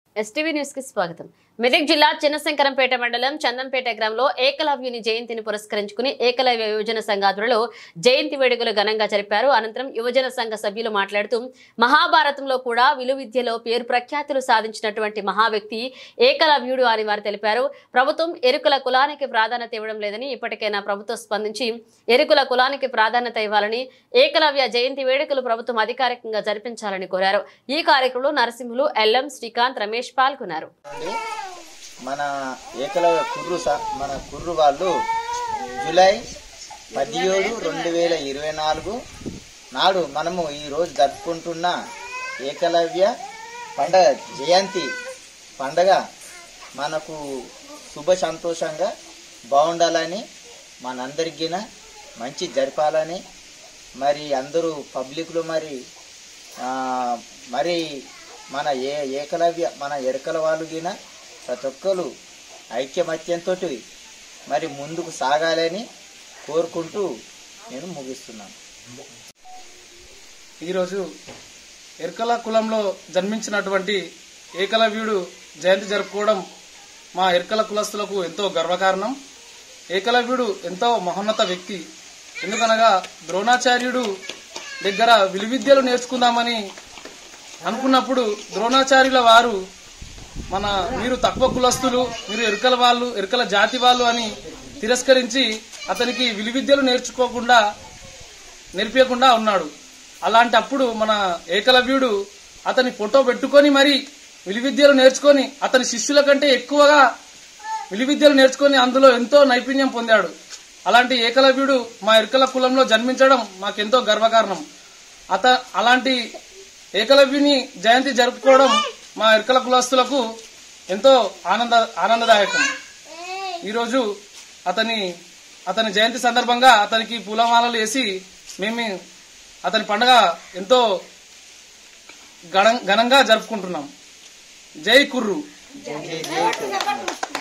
STV news కి స్వాగతం. మెదక్ జిల్లా చిన్నశంకరంపేట మండలం చందంపేట గ్రామంలో ఏకలవ్యుని జయంతిని పురస్కరించుకుని ఏకలవ్య యువజన సంఘ ఆధ్వర్యంలో జయంతి వేడుకలు ఘనంగా జరిపారు. అనంతరం యువజన సంఘ సభ్యులు మాట్లాడుతూ మహాభారతంలో కూడా విలువిద్యలో పేరు ప్రఖ్యాతులు సాధించినటువంటి మహా వ్యక్తి ఏకలవ్యుడు అని వారు తెలిపారు. ప్రభుత్వం ఎరుకుల కులానికి ప్రాధాన్యత ఇవ్వడం లేదని, ఇప్పటికైనా ప్రభుత్వం స్పందించి ఎరుకుల కులానికి ప్రాధాన్యత ఇవ్వాలని, ఏకలవ్య జయంతి వేడుకలు ప్రభుత్వం అధికారికంగా జరిపించాలని కోరారు. ఈ కార్యక్రమంలో నరసింహులు, ఎల్ఎం, శ్రీకాంత్, రమేష్ పాల్గొన్నారు. మన ఏకలవ్య మన కుర్రు వాళ్ళు జూలై 17, 2024 నాడు మనము ఈరోజు జరుపుకుంటున్న ఏకలవ్య పండగ జయంతి పండగ మనకు శుభ సంతోషంగా బాగుండాలని, మనందరికీ మంచి జరపాలని, మరి అందరూ పబ్లిక్లో మరి మన ఏకలవ్య మన ఎరకల వాళ్ళు గిన ప్రతి ఒక్కరు ఐక్యమత్యంతో మరి ముందుకు సాగాలని కోరుకుంటూ నేను ముగిస్తున్నాను. ఈరోజు ఎరకల కులంలో జన్మించినటువంటి ఏకలవ్యుడు జయంతి జరుపుకోవడం మా ఎరకల కులస్తులకు ఎంతో గర్వకారణం. ఏకలవ్యుడు ఎంతో మహోన్నత వ్యక్తి. ఎందుకనగా ద్రోణాచార్యుడు దగ్గర విలువిద్యలు నేర్చుకుందామని అనుకున్నప్పుడు ద్రోణాచార్యుల వారు మీరు తక్కువ కులస్తులు, మీరు ఎరకల వాళ్ళు, ఎరకల జాతి వాళ్ళు అని తిరస్కరించి అతనికి విలువిద్యలు నేర్పించకుండా ఉన్నాడు. అలాంటప్పుడు మన ఏకలవ్యుడు అతని ఫోటో పెట్టుకొని మరి విలువిద్యలు నేర్చుకొని అతని శిష్యుల కంటే ఎక్కువగా విలువిద్యలు నేర్చుకొని అందులో ఎంతో నైపుణ్యం పొందాడు. అలాంటి ఏకలవ్యుడు మా ఎరకల కులంలో జన్మించడం మాకెంతో గర్వకారణం. అలాంటి ఏకలవ్యుని జయంతి జరుపుకోవడం మా ఎరకల కులస్తులకు ఎంతో ఆనందదాయకం. ఈరోజు అతని జయంతి సందర్భంగా అతనికి పూలమాలలు వేసి మేము అతని పండుగ ఎంతో ఘనంగా జరుపుకుంటున్నాం. జై కుర్రు.